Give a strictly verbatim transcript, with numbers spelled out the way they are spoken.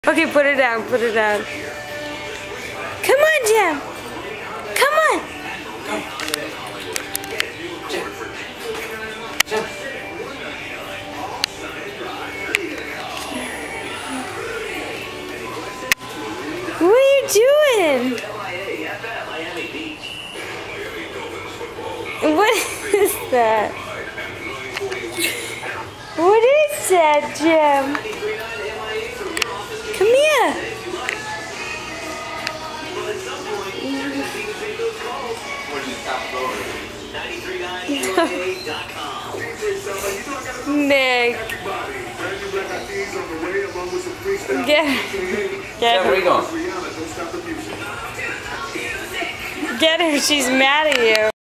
Okay, put her down, put her down. Come on, Jim. Come on. Jim. What are you doing? What is that? What is that, Jim? Come here. Nick. Get, get Where are you her. going? Get her. She's mad at you.